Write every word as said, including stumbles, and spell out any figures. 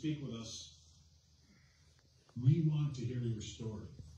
speak with us. We want to hear your story.